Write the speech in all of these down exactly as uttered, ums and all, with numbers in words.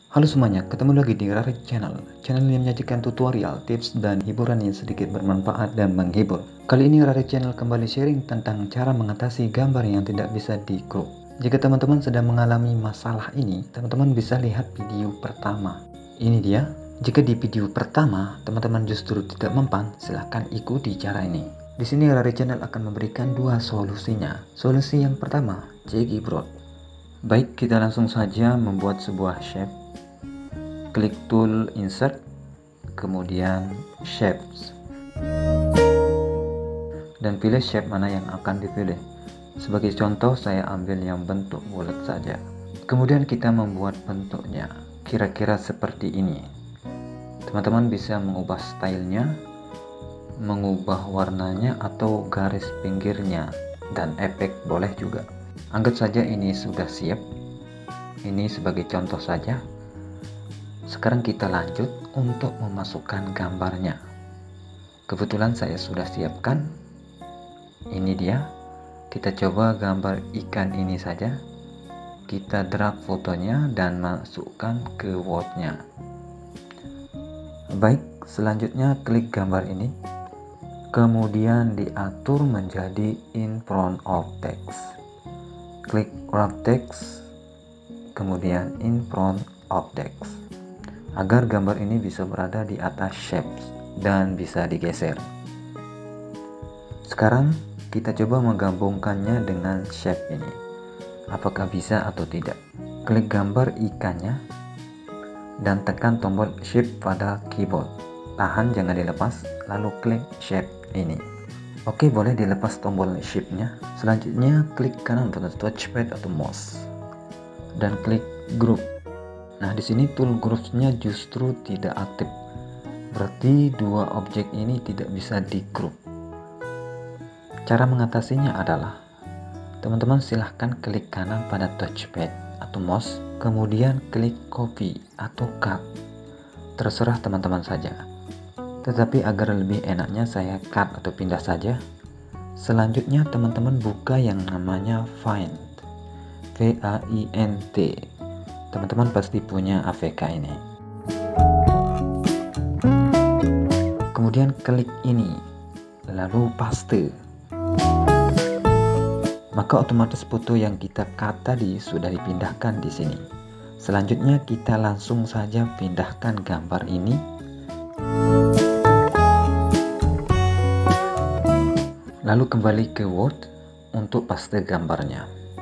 Halo semuanya, ketemu lagi di Rarik Channel. Channel yang menyajikan tutorial, tips, dan hiburan yang sedikit bermanfaat dan menghibur. Kali ini Rarik Channel kembali sharing tentang cara mengatasi gambar yang tidak bisa di crop. Jika teman-teman sedang mengalami masalah ini, teman-teman bisa lihat video pertama. Ini dia. Jika di video pertama teman-teman justru tidak mempan, silahkan ikuti cara ini. Di sini Rarik Channel akan memberikan dua solusinya. Solusi yang pertama, Checkybrot. Baik, kita langsung saja membuat sebuah shape. Klik tool insert, kemudian shapes, dan pilih shape mana yang akan dipilih. Sebagai contoh saya ambil yang bentuk bulat saja. Kemudian kita membuat bentuknya kira-kira seperti ini. Teman-teman bisa mengubah stylenya, mengubah warnanya atau garis pinggirnya, dan efek boleh juga. Anggap saja ini sudah siap. Ini sebagai contoh saja. Sekarang kita lanjut untuk memasukkan gambarnya. Kebetulan saya sudah siapkan. Ini dia. Kita coba gambar ikan ini saja. Kita drag fotonya dan masukkan ke Word-nya. Baik, selanjutnya klik gambar ini. Kemudian diatur menjadi in front of text. Klik wrap text, kemudian in front of text, agar gambar ini bisa berada di atas shapes dan bisa digeser. Sekarang kita coba menggabungkannya dengan shape ini. Apakah bisa atau tidak? Klik gambar ikannya dan tekan tombol shift pada keyboard. Tahan, jangan dilepas, lalu klik shape ini. Oke, boleh dilepas tombol shiftnya. Selanjutnya klik kanan pada touchpad atau mouse dan klik group. Nah, di sini tool groups-nya justru tidak aktif. Berarti dua objek ini tidak bisa di group. Cara mengatasinya adalah teman-teman silahkan klik kanan pada touchpad atau mouse, kemudian klik copy atau cut. Terserah teman-teman saja. Tetapi agar lebih enaknya saya cut atau pindah saja. Selanjutnya teman-teman buka yang namanya Find. V A I N T. Teman-teman pasti punya A V K ini. Kemudian klik ini, lalu paste. Maka otomatis foto yang kita cut tadi sudah dipindahkan di sini. Selanjutnya kita langsung saja pindahkan gambar ini. Lalu kembali ke Word untuk paste gambarnya.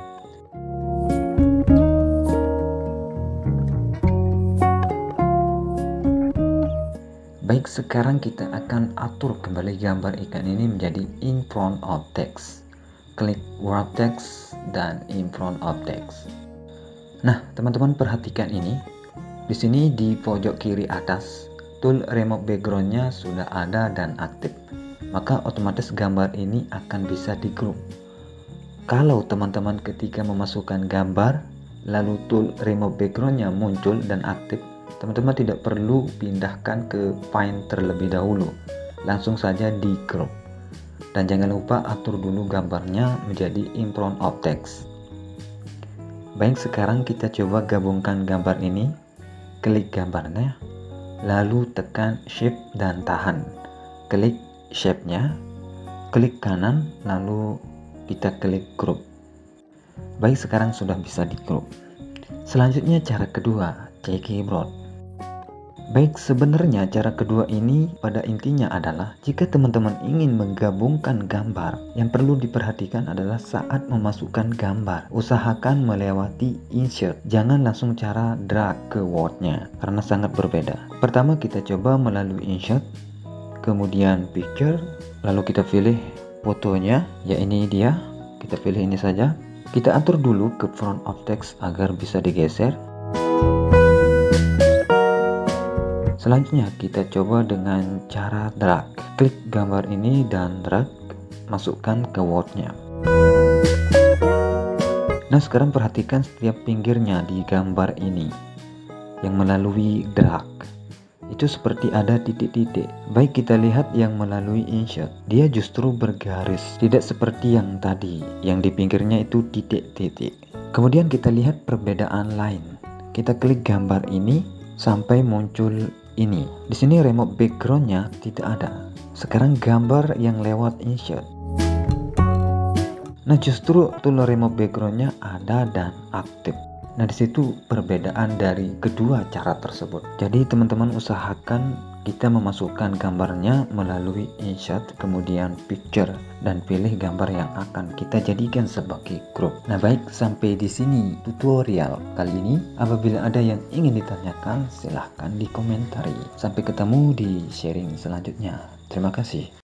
Baik, sekarang kita akan atur kembali gambar ikan ini menjadi in front of text. Klik wrap text dan in front of text. Nah, teman-teman perhatikan ini. Di sini di pojok kiri atas, tool remove background-nya sudah ada dan aktif. Maka otomatis gambar ini akan bisa di group. Kalau teman-teman ketika memasukkan gambar, lalu tool remove background-nya muncul dan aktif, teman-teman tidak perlu pindahkan ke Find terlebih dahulu, langsung saja di crop. Dan jangan lupa atur dulu gambarnya menjadi in front of text. Baik, sekarang kita coba gabungkan gambar ini. Klik gambarnya, lalu tekan shift dan tahan. Klik shape-nya, klik kanan, lalu kita klik group. Baik, sekarang sudah bisa di group. Selanjutnya cara kedua, Checkybrot. Baik, sebenarnya cara kedua ini pada intinya adalah jika teman-teman ingin menggabungkan gambar, yang perlu diperhatikan adalah saat memasukkan gambar, usahakan melewati insert. Jangan langsung cara drag ke Word-nya karena sangat berbeda. Pertama kita coba melalui insert, kemudian picture, lalu kita pilih fotonya, ya ini dia. Kita pilih ini saja. Kita atur dulu ke front of text agar bisa digeser. Selanjutnya kita coba dengan cara drag. Klik gambar ini dan drag, masukkan ke Word-nya. Nah, sekarang perhatikan setiap pinggirnya di gambar ini yang melalui drag. Itu seperti ada titik-titik. Baik, kita lihat yang melalui insert, dia justru bergaris, tidak seperti yang tadi yang di pinggirnya itu titik-titik. Kemudian kita lihat perbedaan lain. kita klik gambar ini sampai muncul ini. Di sini remove backgroundnya tidak ada. Sekarang gambar yang lewat insert. Nah, justru tool remove backgroundnya ada dan aktif. Nah, disitu perbedaan dari kedua cara tersebut. Jadi teman-teman usahakan kita memasukkan gambarnya melalui insert, kemudian picture, dan pilih gambar yang akan kita jadikan sebagai grup. Nah, baik, sampai di sini tutorial kali ini. Apabila ada yang ingin ditanyakan, silahkan dikomentari. Sampai ketemu di sharing selanjutnya. Terima kasih.